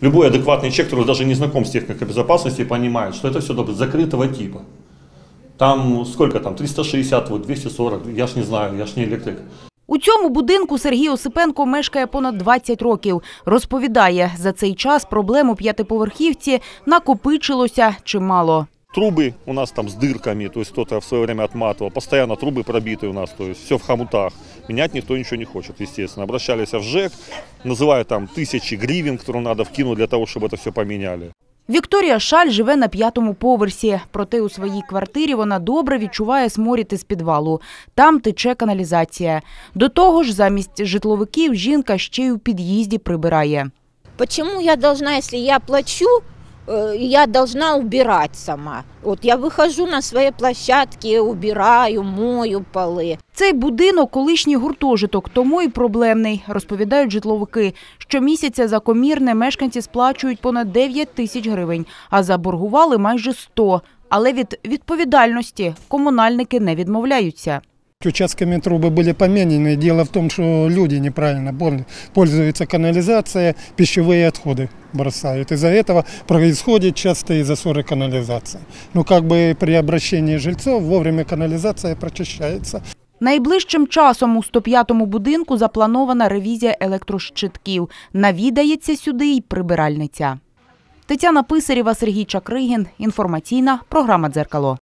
Любой адекватный человек, который даже не знаком с техникой безопасности, понимает, что это все закрытого типа. Там сколько там, 360 вольт, 240, я ж не знаю, я ж не електрик. У цьому будинку Сергій Осипенко мешкає понад 20 років. Розповідає, за цей час проблем у п'ятиповерхівці накопичилося чимало. Трубы у нас там с дырками, то есть кто-то в свое время отматывал, постоянно трубы пробиты у нас, то есть все в хомутах. Менять никто ничего не хочет, естественно. Обращались в ЖЭК, называют там тысячи гривен, которые надо вкинуть для того, чтобы это все поменяли. Вікторія Шаль живе на 5-му поверсі. Проте у своїй квартирі вона добре відчуває сморід із підвалу. Там тече каналізація. До того ж, замість житловиків жінка ще й у під'їзді прибирає. Почему я должна, если я плачу, я должна убирать сама? Вот я выхожу на свои площадки, убираю, мою полы. Цей будинок – колишній гуртожиток, тому і проблемний, розповідають житловики. Щомісяця за комірне мешканці сплачують понад 9 тисяч гривень, а заборгували майже 100. Але від відповідальності комунальники не відмовляються. Участками трубы были поменены. Дело в том, что люди неправильно пользуются канализацией, пищевые отходы бросают. Из-за этого происходит часто и засоры канализации. Но как бы при обращении жильцов вовремя канализация прочищается. Найближчим часом у 105-му будинку запланована ревізія електрощитків. Навідається сюди й прибиральниця. Тетяна Писарєва, Сергій Чакригін. Інформаційна програма «Дзеркало».